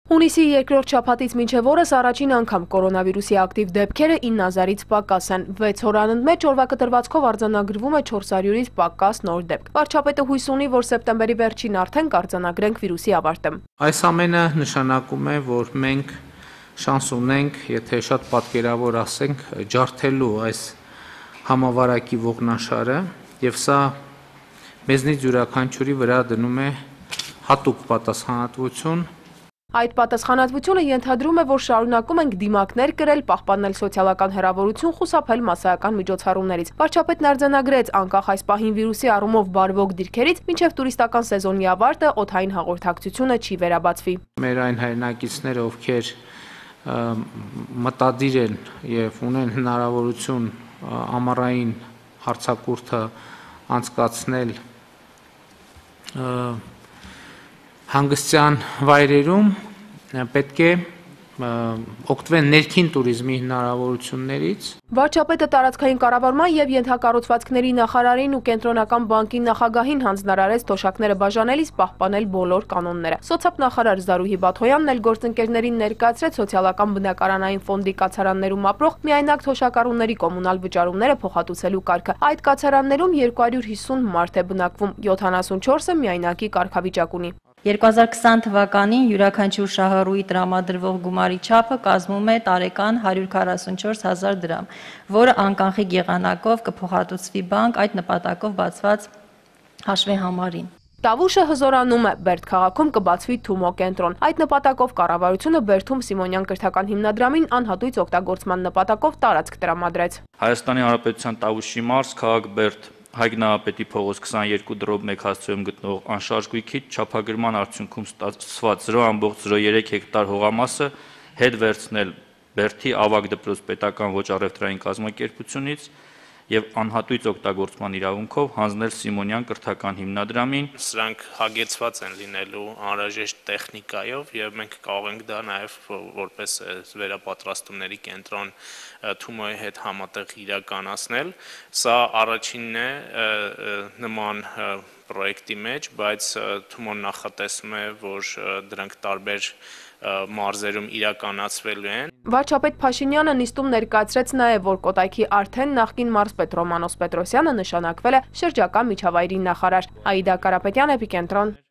Հունիսի երկրորդ շաբաթից մինչև օրս առաջին անգամ կորոնավիրուսի ակտիվ դեպքերը 9000-ից պակաս են։ 6 օր անընդմեջ օրվա կտրվածքով արձանագրվում է 400-ից պակաս նոր դեպք։ Վարչապետը հույս ունի, որ սեպտեմբերի վերջին արդեն կարձանագրենք վիրուսի ավարտը։ Այս ամենը նշանակում է, որ մենք շանս ունենք, եթե շատ պատկերավոր ասենք, ջարդելու այս համավարակի ողնաշարը, եւ սա մեզնից յուրաքանչյուրի վրա դնում է հատուկ պատասխանատվություն։ Այդ պատասխանատվությունը ենթադրում է, որ շարունակում ենք դիմակներ կրել, պահպանել սոցիալական հեռավորություն, խուսափել մասսայական միջոցառումներից։ Վարչապետն արձանագրեց, անկախ այս պահին վիրուսի առումով բարվոք դիրքերից, մինչև տուրիստական սեզոնի ավարտը օդային հաղորդակցությունը չի վերաբացվի։ Մեր այն հայրենակիցները, ովքեր մտադիր են եւ ունեն հնարավորություն ամառային հարցակուրթը անցկացնել հանգստյան վայրերում, պետք է օգտվեն ներքին туриզմի հնարավորություններից։ Վարչապետը տարածքային կառավարման եւ ենթակառուցվածքների նախարարին ու կենտրոնական բանկի նախագահին հանձնարարեց թոշակները բաժանելիս պահպանել բոլոր կանոնները։ Սոցիալնախարար Զարուհի Բաթոյանն էլ գործընկերներին ներկայացրեց սոցիալական բնակարանային ֆոնդի կացարաններում ապրող միայնակ թոշակառուների կոմունալ վճարումները փոխհատուցելու կարգը։ Այդ կացարաններում 250 մարդ է բնակվում, 74-ը միայնակի կարգավիճակ ունի։ 2020 թվականին յուրաքանչյուր շահառուի տրամադրվող գումարի չափը կազմում է տարեկան 144,000 դրամ, որը անկանխիկ եղանակով կփոխհատուցվի բանկ այդ նպատակով բացված հաշվեհամարին։ Տավուշը հզորանում է, Բերդ քաղաքում կբացվի Թումո կենտրոն։ Այդ նպատակով կառավարությունը Բերդում Սիմոնյան կրթական հիմնադրամին անհատույց օգտագործման նպատակով տարածք տրամադրեց։ Հայաստանի Հանրապետության Տավուշի մարզ, քաղաք Բերդ Հայգնապետի փողոց 22/1 հասցեում գտնող անշարժ գույքից չափագրման արդյունքում ստացված 0.03 հեկտար հողամասը հետ վերցնել Բերդի ավագ դպրոց պետական ոչ առևտրային կազմակերպությունից եւ անհատույց օգտագործման իրավունքով հանձնել Սիմոնյան կրթական հիմնադրամին։ Սրանք հագեցված են լինելու անհրաժեշտ տեխնիկայով եւ մենք կարող ենք դա նաեւ որպես վերապատրաստումների կենտրոն Թումոյի հետ համատեղ իրականացնել։ Սա առաջինն է նման պրոյեկտի մեջ, բայց Թումոն նախատեսում է, որ դրանք տարբեր մարզերում իրականացվելու են։ Վարչապետ Փաշինյանը նիստում ներկայացրեց նաև, որ Կոտայքի արդեն նախկին մարզպետ Ռոմանոս Պետրոսյանը նշանակվել է շրջակա միջավայրի նախարար։ Աիդա Կարապետյան, Կենտրոն։